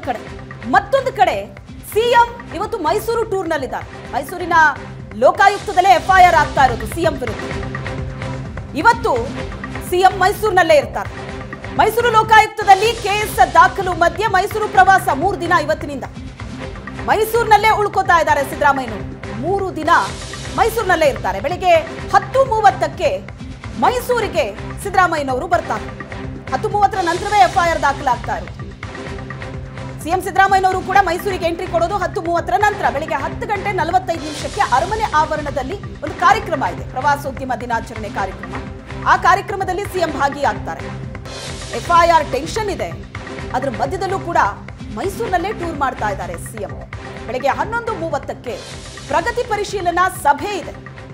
ಕಡೆ. ಮತ್ತೊಂದು ಕಡೆ ಸಿಎಂ ಇವತ್ತು ಮೈಸೂರು ಟೂರ್ನಲ್ಲಿದ್ದಾರೆ. ಮೈಸೂರಿನ ಲೋಕಾಯುಕ್ತದಲ್ಲೇ ಎಫ್ಐಆರ್ ಆಗ್ತಾ ಇರೋದು ಸಿಎಂ ವಿರುದ್ಧ. ಇವತ್ತು ಸಿಎಂ ಮೈಸೂರಿನಲ್ಲೇ ಇರ್ತಾರೆ. ಮೈಸೂರು ಲೋಕಾಯುಕ್ತದಲ್ಲಿ ಕೇಸ್ ದಾಖಲು ಮಧ್ಯೆ ಮೈಸೂರು ಪ್ರವಾಸ 3 ದಿನ. ಇವತ್ತಿನಿಂದ ಮೈಸೂರಿನಲ್ಲೇ ಉಳ್ಕೋತಾ ಇದ್ದಾರೆ ಸಿದ್ದರಾಮಯ್ಯನವರು. 3 ದಿನ ಮೈಸೂರಿನಲ್ಲೇ ಇರ್ತಾರೆ. ಬೆಳಿಗ್ಗೆ 10:30ಕ್ಕೆ ಮೈಸೂರಿಗೆ ಸಿದ್ದರಾಮಯ್ಯನವರು ಬರ್ತಾರೆ. 10:30 ನಂತರವೇ ಎಫ್ಐಆರ್ ದಾಖಲಾಗ್ತಾ ಇರೋದು. ಸಿಎಂ ಸಿದ್ದರಾಮಯ್ಯನವರು ಕೂಡ ಮೈಸೂರಿಗೆ ಎಂಟ್ರಿ ಕೊಡೋದು 10:30 ನಂತರ. ಬೆಳಿಗ್ಗೆ 10:45 ಅರಮನೆ ಆವರಣದಲ್ಲಿ ಒಂದು ಕಾರ್ಯಕ್ರಮ ಇದೆ, ಪ್ರವಾಸೋದ್ಯಮ ದಿನಾಚರಣೆ ಕಾರ್ಯಕ್ರಮ. ಆ ಕಾರ್ಯಕ್ರಮದಲ್ಲಿ ಸಿಎಂ ಭಾಗಿಯಾಗ್ತಾರೆ. ಎಫ್ಐಆರ್ ಟೆನ್ಷನ್ ಇದೆ, ಅದರ ಮಧ್ಯದಲ್ಲೂ ಕೂಡ ಮೈಸೂರಿನಲ್ಲೇ ಟೂರ್ ಮಾಡ್ತಾ ಇದ್ದಾರೆ ಸಿಎಂ. ಬೆಳಿಗ್ಗೆ 11:30ಕ್ಕೆ ಪ್ರಗತಿ ಪರಿಶೀಲನಾ ಸಭೆ ಇದೆ.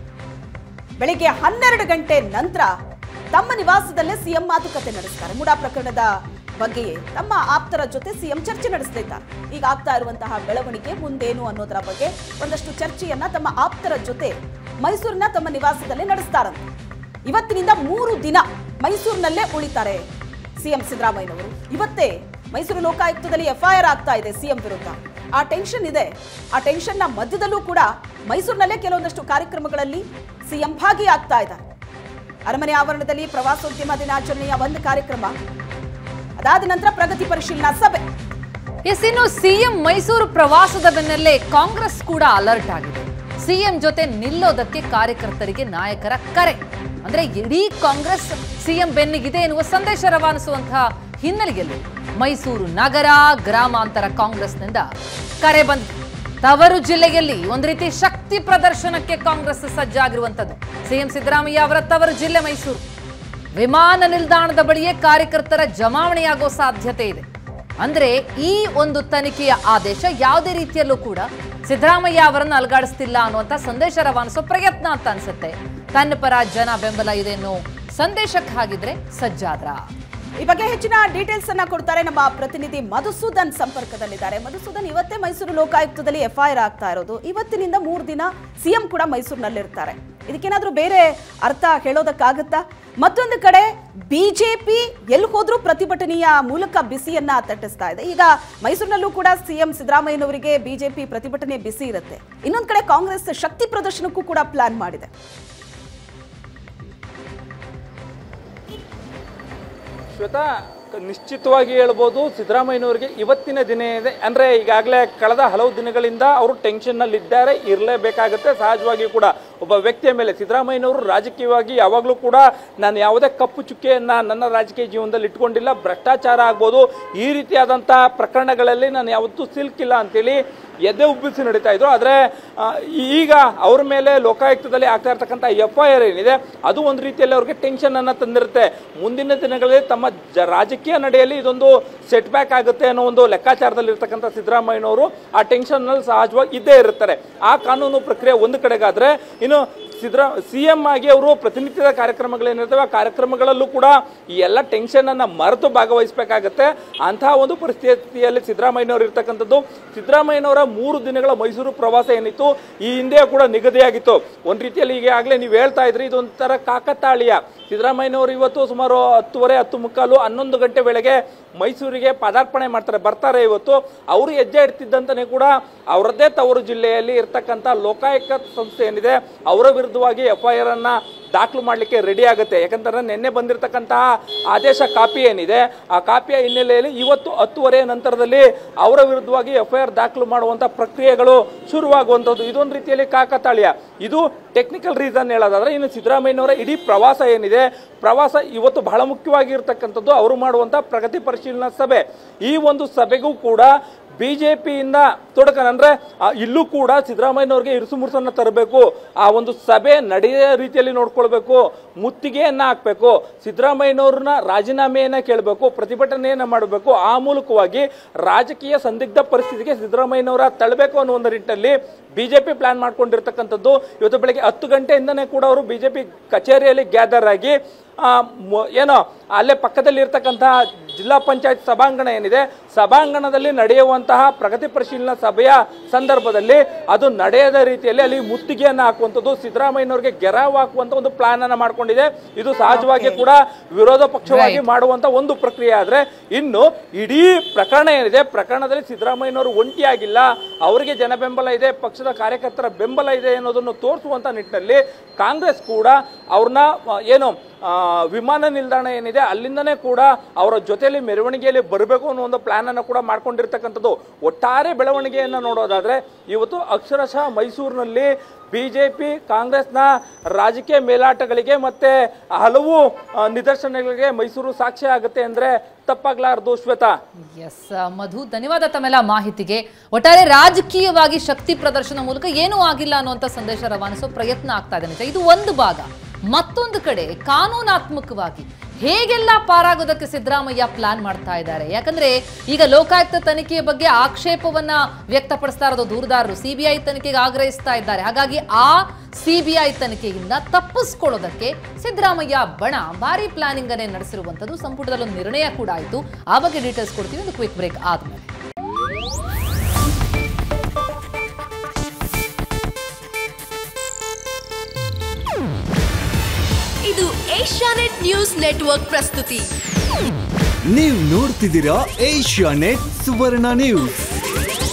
ಬೆಳಿಗ್ಗೆ 12 ಗಂಟೆ ನಂತರ ತಮ್ಮ ನಿವಾಸದಲ್ಲೇ ಸಿಎಂ ಮಾತುಕತೆ ನಡೆಸ್ತಾರೆ. ಮುಡಾ ಪ್ರಕರಣದ ಬಗ್ಗೆಯೇ ತಮ್ಮ ಆಪ್ತರ ಜೊತೆ ಸಿಎಂ ಚರ್ಚೆ ನಡೆಸಲಿದ್ದಾರೆ. ಈಗ ಆಗ್ತಾ ಇರುವಂತಹ ಬೆಳವಣಿಗೆ ಮುಂದೇನು ಅನ್ನೋದರ ಬಗ್ಗೆ ಒಂದಷ್ಟು ಚರ್ಚೆಯನ್ನ ತಮ್ಮ ಆಪ್ತರ ಜೊತೆ ಮೈಸೂರಿನ ತಮ್ಮ ನಿವಾಸದಲ್ಲೇ ನಡೆಸ್ತಾರಂತೆ. ಇವತ್ತಿನಿಂದ 3 ದಿನ ಮೈಸೂರಿನಲ್ಲೇ ಉಳಿತಾರೆ ಸಿಎಂ ಸಿದ್ದರಾಮಯ್ಯನವರು. ಇವತ್ತೇ ಮೈಸೂರು ಲೋಕಾಯುಕ್ತದಲ್ಲಿ ಎಫ್ಐಆರ್ ಆಗ್ತಾ ಇದೆ ಸಿಎಂ ವಿರುದ್ಧ. ಆ ಟೆನ್ಷನ್ ಇದೆ. ಆ ಟೆನ್ಷನ್ನ ಮಧ್ಯದಲ್ಲೂ ಕೂಡ ಮೈಸೂರಿನಲ್ಲೇ ಕೆಲವೊಂದಷ್ಟು ಕಾರ್ಯಕ್ರಮಗಳಲ್ಲಿ ಸಿಎಂ ಭಾಗಿಯಾಗ್ತಾ ಇದ್ದಾರೆ. ಅರಮನೆ ಆವರಣದಲ್ಲಿ ಪ್ರವಾಸೋದ್ಯಮ ದಿನಾಚರಣೆಯ ಒಂದು ಕಾರ್ಯಕ್ರಮ, ಅದಾದ ನಂತರ ಪ್ರಗತಿ ಪರಿಶೀಲನಾ ಸಭೆ. ಇನ್ನು ಸಿಎಂ ಮೈಸೂರು ಪ್ರವಾಸದ ಬೆನ್ನಲ್ಲೇ ಕಾಂಗ್ರೆಸ್ ಕೂಡ ಅಲರ್ಟ್ ಆಗಿದೆ. ಸಿಎಂ ಜೊತೆ ನಿಲ್ಲೋದಕ್ಕೆ ಕಾರ್ಯಕರ್ತರಿಗೆ ನಾಯಕರ ಕರೆ. ಅಂದ್ರೆ ಇಡೀ ಕಾಂಗ್ರೆಸ್ ಸಿಎಂ ಬೆನ್ನಿಗಿದೆ ಎನ್ನುವ ಸಂದೇಶ ರವಾನಿಸುವಂತಹ ಹಿನ್ನೆಲೆಯಲ್ಲಿ ಮೈಸೂರು ನಗರ ಗ್ರಾಮಾಂತರ ಕಾಂಗ್ರೆಸ್ನಿಂದ ಕರೆ ಬಂದಿದೆ. ತವರು ಜಿಲ್ಲೆಯಲ್ಲಿ ಒಂದು ರೀತಿ ಶಕ್ತಿ ಪ್ರದರ್ಶನಕ್ಕೆ ಕಾಂಗ್ರೆಸ್ ಸಜ್ಜಾಗಿರುವಂತದ್ದು. ಸಿಎಂ ಸಿದ್ದರಾಮಯ್ಯ ಅವರ ತವರು ಜಿಲ್ಲೆ ಮೈಸೂರು. ವಿಮಾನ ನಿಲ್ದಾಣದ ಬಳಿಯೇ ಕಾರ್ಯಕರ್ತರ ಜಮಾವಣೆಯಾಗೋ ಸಾಧ್ಯತೆ ಇದೆ. ಅಂದ್ರೆ ಈ ಒಂದು ತನಿಖೆಯ ಆದೇಶ ಯಾವುದೇ ರೀತಿಯಲ್ಲೂ ಕೂಡ ಸಿದ್ದರಾಮಯ್ಯ ಅವರನ್ನು ಅಲುಗಾಡಿಸ್ತಿಲ್ಲ ಅನ್ನುವಂಥ ಸಂದೇಶ ರವಾನಿಸೋ ಪ್ರಯತ್ನ ಅಂತ ಅನ್ಸುತ್ತೆ. ತನ್ನ ಪರ ಜನ ಬೆಂಬಲ ಇದೆ ಅನ್ನೋ ಸಂದೇಶಕ್ಕೆ ಹಾಗಿದ್ರೆ ಸಜ್ಜಾದ್ರ. ಈ ಬಗ್ಗೆ ಹೆಚ್ಚಿನ ಡೀಟೇಲ್ಸ್ ಅನ್ನ ಕೊಡ್ತಾರೆ ನಮ್ಮ ಪ್ರತಿನಿಧಿ ಮಧುಸೂದನ್ ಸಂಪರ್ಕದಲ್ಲಿದ್ದಾರೆ. ಮಧುಸೂದನ್, ಇವತ್ತೇ ಮೈಸೂರು ಲೋಕಾಯುಕ್ತದಲ್ಲಿ ಎಫ್ಐಆರ್ ಆಗ್ತಾ ಇರೋದು. ಇವತ್ತಿನಿಂದ 3 ದಿನ ಸಿಎಂ ಕೂಡ ಮೈಸೂರಿನಲ್ಲಿರ್ತಾರೆ. ಇದಕ್ಕೇನಾದ್ರೂ ಬೇರೆ ಅರ್ಥ ಹೇಳೋದಕ್ಕಾಗತ್ತಾ? ಮತ್ತೊಂದು ಕಡೆ ಬಿಜೆಪಿ ಎಲ್ಲಿ ಹೋದ್ರೂ ಪ್ರತಿಭಟನೆಯ ಮೂಲಕ ಬಿಸಿಯನ್ನ ತಟ್ಟಿಸ್ತಾ ಇದೆ. ಈಗ ಮೈಸೂರಿನಲ್ಲೂ ಕೂಡ ಸಿಎಂ ಸಿದ್ದರಾಮಯ್ಯನವರಿಗೆ ಬಿಜೆಪಿ ಪ್ರತಿಭಟನೆ ಬಿಸಿ ಇರುತ್ತೆ. ಇನ್ನೊಂದು ಕಡೆ ಕಾಂಗ್ರೆಸ್ ಶಕ್ತಿ ಪ್ರದರ್ಶನಕ್ಕೂ ಕೂಡ ಪ್ಲಾನ್ ಮಾಡಿದೆ. ಶ್ವೇತಾ, ನಿಶ್ಚಿತವಾಗಿ ಹೇಳ್ಬೋದು ಸಿದ್ದರಾಮಯ್ಯನವರಿಗೆ ಇವತ್ತಿನ ದಿನ ಇದೆ. ಅಂದರೆ ಈಗಾಗಲೇ ಕಳೆದ ಹಲವು ದಿನಗಳಿಂದ ಅವರು ಟೆನ್ಷನ್ನಲ್ಲಿದ್ದಾರೆ, ಇರಲೇಬೇಕಾಗುತ್ತೆ. ಸಹಜವಾಗಿ ಕೂಡ ಒಬ್ಬ ವ್ಯಕ್ತಿಯ ಮೇಲೆ ಸಿದ್ದರಾಮಯ್ಯನವರು ರಾಜಕೀಯವಾಗಿ ಯಾವಾಗಲೂ ಕೂಡ ನಾನು ಯಾವುದೇ ಕಪ್ಪು ಚುಕ್ಕೆಯನ್ನು ನನ್ನ ರಾಜಕೀಯ ಜೀವನದಲ್ಲಿ ಇಟ್ಕೊಂಡಿಲ್ಲ, ಭ್ರಷ್ಟಾಚಾರ ಆಗ್ಬೋದು, ಈ ರೀತಿಯಾದಂಥ ಪ್ರಕರಣಗಳಲ್ಲಿ ನಾನು ಯಾವತ್ತೂ ಸಿಲ್ಕಿಲ್ಲ ಅಂತೇಳಿ ಎದೆ ಉಬ್ಬಿಸಿ ನಡೀತಾ ಇದ್ರು. ಆದರೆ ಈಗ ಅವ್ರ ಮೇಲೆ ಲೋಕಾಯುಕ್ತದಲ್ಲಿ ಆಗ್ತಾ ಇರ್ತಕ್ಕಂಥ ಎಫ್ಐಆರ್ ಏನಿದೆ ಅದು ಒಂದು ರೀತಿಯಲ್ಲಿ ಅವ್ರಿಗೆ ಟೆನ್ಷನ್ ಅನ್ನು ತಂದಿರುತ್ತೆ. ಮುಂದಿನ ದಿನಗಳಲ್ಲಿ ತಮ್ಮ ರಾಜಕೀಯ ನಡೆಯಲ್ಲಿ ಇದೊಂದು ಸೆಟ್ ಬ್ಯಾಕ್ ಆಗುತ್ತೆ ಅನ್ನೋ ಒಂದು ಲೆಕ್ಕಾಚಾರದಲ್ಲಿ ಇರ್ತಕ್ಕಂಥ ಸಿದ್ದರಾಮಯ್ಯನವರು ಆ ಟೆನ್ಷನ್ನಲ್ಲಿ ಸಹಜವಾಗಿ ಇದ್ದೇ ಇರ್ತಾರೆ. ಆ ಕಾನೂನು ಪ್ರಕ್ರಿಯೆ ಒಂದು ಕಡೆಗಾದ್ರೆ, ಇನ್ನು ಸಿಎಂ ಆಗಿ ಅವರು ಪ್ರತಿನಿತ್ಯದ ಕಾರ್ಯಕ್ರಮಗಳೇನಿರ್ತವೆ ಆ ಕಾರ್ಯಕ್ರಮಗಳಲ್ಲೂ ಕೂಡ ಈ ಎಲ್ಲ ಟೆನ್ಷನ್ ಅನ್ನ ಮರೆತು ಭಾಗವಹಿಸಬೇಕಾಗತ್ತೆ. ಅಂತಹ ಒಂದು ಪರಿಸ್ಥಿತಿಯಲ್ಲಿ ಸಿದ್ದರಾಮಯ್ಯನವರು ಇರ್ತಕ್ಕಂಥದ್ದು. ಸಿದ್ದರಾಮಯ್ಯನವರ 3 ದಿನಗಳ ಮೈಸೂರು ಪ್ರವಾಸ ಏನಿತ್ತು ಈ ಹಿಂದೆ ಕೂಡ ನಿಗದಿಯಾಗಿತ್ತು. ಒಂದು ರೀತಿಯಲ್ಲಿ ಈಗಾಗಲೇ ನೀವು ಹೇಳ್ತಾ ಇದ್ರಿ, ಇದೊಂಥರ ಕಾಕತಾಳೀಯ. ಸಿದ್ದರಾಮಯ್ಯನವರು ಇವತ್ತು ಸುಮಾರು 10:30, 10:45, 11 ಗಂಟೆ ವೇಳೆಗೆ ಮೈಸೂರಿಗೆ ಪದಾರ್ಪಣೆ ಬರ್ತಾರೆ. ಇವತ್ತು ಅವರು ಹೆಜ್ಜೆ ಇಡ್ತಿದ್ದಂತಾನೆ ಕೂಡ ಅವರದ್ದೇ ತವರು ಜಿಲ್ಲೆಯಲ್ಲಿ ಇರ್ತಕ್ಕಂಥ ಲೋಕಾಯುಕ್ತ ಸಂಸ್ಥೆ ಏನಿದೆ ಅವರ ವಿರುದ್ಧವಾಗಿ ಎಫ್ಐಆರ್ ಅನ್ನ ದಾಖಲು ಮಾಡಲಿಕ್ಕೆ ರೆಡಿ ಆಗುತ್ತೆ. ಯಾಕಂತಂದ್ರೆ ನಿನ್ನೆ ಬಂದಿರತಕ್ಕಂತಹ ಆದೇಶ ಕಾಪಿ ಏನಿದೆ ಆ ಕಾಪಿಯ ಹಿನ್ನೆಲೆಯಲ್ಲಿ ಇವತ್ತು 10:30 ನಂತರದಲ್ಲಿ ಅವರ ವಿರುದ್ಧವಾಗಿ ಎಫ್ಐಆರ್ ದಾಖಲು ಮಾಡುವಂತ ಪ್ರಕ್ರಿಯೆಗಳು ಶುರುವಾಗುವಂಥದ್ದು. ಇದೊಂದು ರೀತಿಯಲ್ಲಿ ಕಾಕತಾಳೀಯ. ಇದು ಟೆಕ್ನಿಕಲ್ ರೀಸನ್ ಹೇಳೋದಾದ್ರೆ, ಇನ್ನು ಸಿದ್ದರಾಮಯ್ಯನವರ ಇಡೀ ಪ್ರವಾಸ ಏನಿದೆ, ಪ್ರವಾಸ ಇವತ್ತು ಬಹಳ ಮುಖ್ಯವಾಗಿರ್ತಕ್ಕಂಥದ್ದು ಅವರು ಮಾಡುವಂತ ಪ್ರಗತಿ ಪರಿಶೀಲನಾ ಸಭೆ. ಈ ಒಂದು ಸಭೆಗೂ ಕೂಡ ಬಿಜೆಪಿಯಿಂದ ತೊಡಕನಂದ್ರೆ ಇಲ್ಲೂ ಕೂಡ ಸಿದ್ದರಾಮಯ್ಯನವ್ರಿಗೆ ಇರುಸು ಮುರುಸನ್ನ ತರಬೇಕು, ಆ ಒಂದು ಸಭೆ ನಡೆಯೋ ರೀತಿಯಲ್ಲಿ ನೋಡ್ಕೊಳ್ಬೇಕು, ಮುತ್ತಿಗೆಯನ್ನ ಹಾಕಬೇಕು, ಸಿದ್ದರಾಮಯ್ಯನವ್ರನ್ನ ರಾಜೀನಾಮೆಯನ್ನ ಕೇಳಬೇಕು, ಪ್ರತಿಭಟನೆಯನ್ನ ಮಾಡಬೇಕು. ಆ ಮೂಲಕವಾಗಿ ರಾಜಕೀಯ ಸಂದಿಗ್ಧ ಪರಿಸ್ಥಿತಿಗೆ ಸಿದ್ದರಾಮಯ್ಯನವರ ತಳ್ಳಬೇಕು ಅನ್ನೋ ಒಂದು ನಿಟ್ಟಿನಲ್ಲಿ ಬಿಜೆಪಿ ಪ್ಲಾನ್ ಮಾಡ್ಕೊಂಡಿರ್ತಕ್ಕಂಥದ್ದು. ಇವತ್ತು ಬೆಳಗ್ಗೆ 10 ಗಂಟೆಯಿಂದನೇ ಕೂಡ ಅವರು ಬಿಜೆಪಿ ಕಚೇರಿಯಲ್ಲಿ ಗ್ಯಾದರ್ ಆಗಿ ಏನೋ ಅಲ್ಲೇ ಪಕ್ಕದಲ್ಲಿ ಇರ್ತಕ್ಕಂತಹ ಜಿಲ್ಲಾ ಪಂಚಾಯತ್ ಸಭಾಂಗಣ ಏನಿದೆ, ಸಭಾಂಗಣದಲ್ಲಿ ನಡೆಯುವಂತಹ ಪ್ರಗತಿ ಪರಿಶೀಲನಾ ಸಭೆಯ ಸಂದರ್ಭದಲ್ಲಿ ಅದು ನಡೆಯದ ರೀತಿಯಲ್ಲಿ ಅಲ್ಲಿ ಮುತ್ತಿಗೆಯನ್ನು ಹಾಕುವಂಥದ್ದು, ಸಿದ್ದರಾಮಯ್ಯನವರಿಗೆ ಗೆರಾವ್ ಹಾಕುವಂತ ಒಂದು ಪ್ಲಾನ್ ಅನ್ನ ಮಾಡ್ಕೊಂಡಿದೆ. ಇದು ಸಹಜವಾಗಿ ಕೂಡ ವಿರೋಧ ಪಕ್ಷವಾಗಿ ಮಾಡುವಂತ ಒಂದು ಪ್ರಕ್ರಿಯೆ. ಆದ್ರೆ ಇನ್ನು ಇಡೀ ಪ್ರಕರಣ ಏನಿದೆ, ಪ್ರಕರಣದಲ್ಲಿ ಸಿದ್ದರಾಮಯ್ಯನವರು ಒಂಟಿಯಾಗಿಲ್ಲ, ಅವರಿಗೆ ಜನ ಬೆಂಬಲ ಇದೆ, ಪಕ್ಷದ ಕಾರ್ಯಕರ್ತರ ಬೆಂಬಲ ಇದೆ ಅನ್ನೋದನ್ನು ತೋರಿಸುವಂತ ನಿಟ್ಟಿನಲ್ಲಿ ಕಾಂಗ್ರೆಸ್ ಕೂಡ ಅವ್ರನ್ನ ಏನು ವಿಮಾನ ನಿಲ್ದಾಣ ಏನಿದೆ ಅಲ್ಲಿಂದನೇ ಕೂಡ ಅವರ ಜೊತೆಯಲ್ಲಿ ಮೆರವಣಿಗೆಯಲ್ಲಿ ಬರಬೇಕು ಅನ್ನೋ ಒಂದು ಪ್ಲಾನ್ ಅನ್ನು ಕೂಡ ಮಾಡ್ಕೊಂಡಿರ್ತಕ್ಕಂಥದ್ದು. ಒಟ್ಟಾರೆ ಬೆಳವಣಿಗೆಯನ್ನು ನೋಡೋದಾದ್ರೆ ಇವತ್ತು ಅಕ್ಷರಶಃ ಮೈಸೂರಿನಲ್ಲಿ ಬಿಜೆಪಿ ಕಾಂಗ್ರೆಸ್ನ ರಾಜಕೀಯ ಮೇಲಾಟಗಳಿಗೆ ಮತ್ತೆ ಹಲವು ನಿದರ್ಶನಗಳಿಗೆ ಮೈಸೂರು ಸಾಕ್ಷಿ ಆಗುತ್ತೆ ಅಂದ್ರೆ ತಪ್ಪಾಗ್ಲಾರ್ದು. ಶ್ವೇತಾ. ಎಸ್ ಮಧು, ಧನ್ಯವಾದ ತಮ್ಮೆಲ್ಲ ಮಾಹಿತಿಗೆ. ಒಟ್ಟಾರೆ ರಾಜಕೀಯವಾಗಿ ಶಕ್ತಿ ಪ್ರದರ್ಶನ ಮೂಲಕ ಏನೂ ಆಗಿಲ್ಲ ಅನ್ನುವಂಥ ಸಂದೇಶ ರವಾನಿಸೋ ಪ್ರಯತ್ನ ಆಗ್ತಾ ಇದೆ ನಿಜ. ಇದು ಒಂದು ಭಾಗ. ಮತ್ತೊಂದು ಕಡೆ ಕಾನೂನಾತ್ಮಕವಾಗಿ ಹೇಗೆಲ್ಲ ಪಾರಾಗೋದಕ್ಕೆ ಸಿದ್ದರಾಮಯ್ಯ ಪ್ಲಾನ್ ಮಾಡ್ತಾ ಇದ್ದಾರೆ. ಯಾಕಂದ್ರೆ ಈಗ ಲೋಕಾಯುಕ್ತ ತನಿಖೆಯ ಬಗ್ಗೆ ಆಕ್ಷೇಪವನ್ನ ವ್ಯಕ್ತಪಡಿಸ್ತಾ ಇರೋದು ದೂರುದಾರರು ಸಿಬಿಐ ತನಿಖೆಗೆ ಆಗ್ರಹಿಸ್ತಾ ಇದ್ದಾರೆ. ಹಾಗಾಗಿ ಆ ಸಿಬಿಐ ತನಿಖೆಯಿಂದ ತಪ್ಪಿಸ್ಕೊಳ್ಳೋದಕ್ಕೆ ಸಿದ್ದರಾಮಯ್ಯ ಬಣ ಭಾರಿ ಪ್ಲಾನಿಂಗ್ ಅನ್ನೇ ನಡೆಸಿರುವಂತದ್ದು. ಸಂಪುಟದಲ್ಲಿ ಒಂದು ನಿರ್ಣಯ ಕೂಡ ಆಯಿತು. ಆ ಬಗ್ಗೆ ಡೀಟೇಲ್ಸ್ ಕೊಡ್ತೀವಿ ಒಂದು ಕ್ವಿಕ್ ಬ್ರೇಕ್ ಆದ್ಮೇಲೆ. ಇದು ಏಷ್ಯಾನೆಟ್ ನ್ಯೂಸ್ ನೆಟ್ವರ್ಕ್ ಪ್ರಸ್ತುತಿ. ನೀವು ನೋಡ್ತಿದ್ದೀರಾ ಏಷ್ಯಾನೆಟ್ ಸುವರ್ಣ ನ್ಯೂಸ್.